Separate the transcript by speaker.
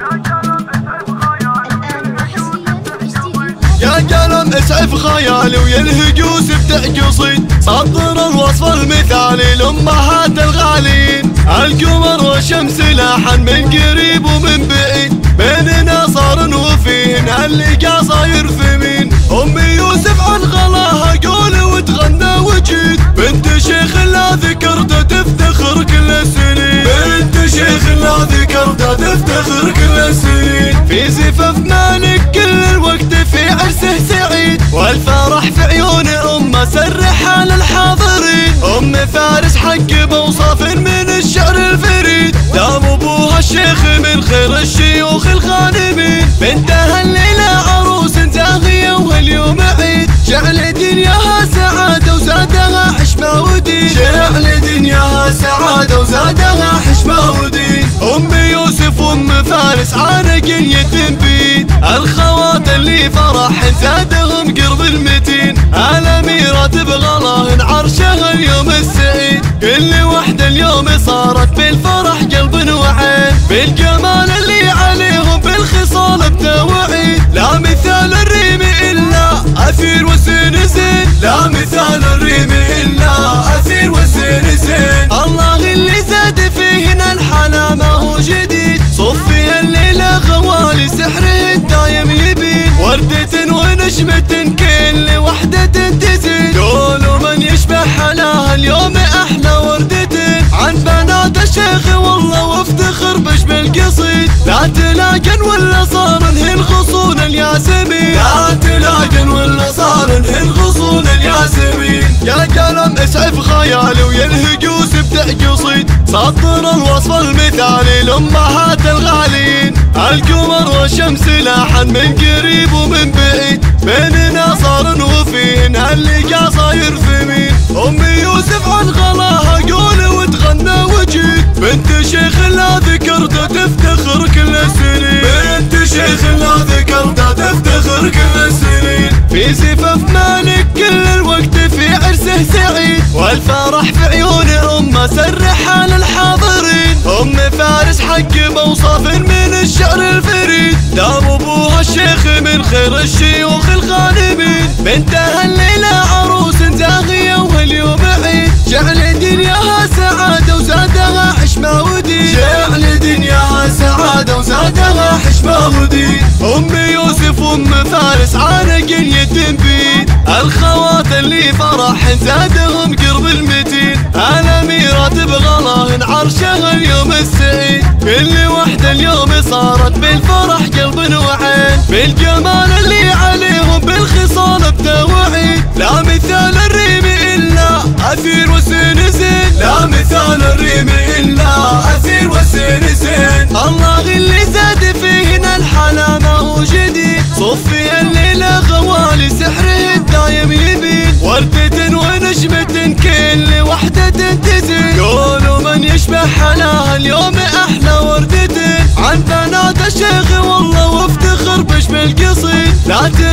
Speaker 1: يا قلم اسعف خيالي وينهج وسبت قصيد سطر الوصف المثالي لأمهات الغالين. القمر والشمس لاحن من قريب ومن بعيد بيننا صار وفيهن اللقا صاير في مين. أمي يوسف عن غلاها قول وتغنى وجيد بنت شيخ لا ذكرته تفتخر كل السنين. بنت شيخ لا ذكرته تفتخر كل السنين. في زفاف مالك كل الوقت في عرسه سعيد والفرح في عيون أمه سرح للحاضرين. أم فارس حق بوصاف من الشعر الفريد دام أبوها الشيخ من خير الشيوخ الخادمين. بنتها الليلة عروس زاهية واليوم عيد جعل دنياها سعادة وزادها حشمة ودين. جعل دنياها سعادة وزادها حشمة ودين. أم يوسف وأم فارس عانقين يتم بيد الخوات اللي فرح زادهم قرب المتين. الأميرة تبغى الله عرشها اليوم السعيد كل وحدة اليوم صارت بالفرح قلب وعين. بالجمال اللي عليهم بالخصال بتوعيد لا مثال الريم إلا أثير وسين زين. لا مثال الريم إلا أثير وسين زين. الله اللي زاد فيهن الحلا ما هو جديد صفي الليلة غوالي سحره الدايم يبين. وردة ونشمة كل وحدة تزيد قولوا من يشبه حلاها اليوم أحلى وردة عن بنات الشيخ والله وافتخر بشبه القصيد. لا تلاقن ولا صار انهن غصون الياسمين. لا تلاقن ولا صار انهن غصون الياسمين. يا قلم اسعف خيالي وينهج وسبت قصيد سطر الوصف المثالي لأمهات الغالين. القمر والشمس لاحن من قريب ومن بعيد بيننا صار وفيهن اللقا صاير في مين. أم يوسف عن غلاها قول وتغنى وجيد بنت شيخ لا ذكرته تفتخر كل السنين. بنت شيخ لا ذكرته تفتخر كل السنين. في زفاف مالك كل الوقت في عرسه سعيد والفرح في عيون أمه سرح للحاضرين. أم فارس حق بوصاف من الشعر الفريد دام أبوها الشيخ من خير الشيوخ الخادمين. بنتها الليلة عروس زاهية واليوم عيد جعل دنياها سعادة وزادها حشمة ودين. جعل دنياها سعادة وزادها حشمة ودين. أم يوسف وأم فارس عانقين يتم بيد الخوات اللي فرح زادهم قرب المتين. الأميرة تبغى الله عرشها اليوم السعيد كل وحدة اليوم صارت بالفرح قلب وعين. بالجمال اللي عليهم بالخصال بتوعيد لا مثال الريم إلا أثير وسين زين. لا مثال الريم إلا أثير وسين زين. الله اللي زاد فيهن الحلا ما هو جديد صفي الليلة غوالي سحره الدايم يبين. وردة ونشمة كل وحدة تزيد قولوا من يشبه حلاها اليوم أحلى وردة عن بنات الشيخ والله وافتخر بشبه القصيد. لا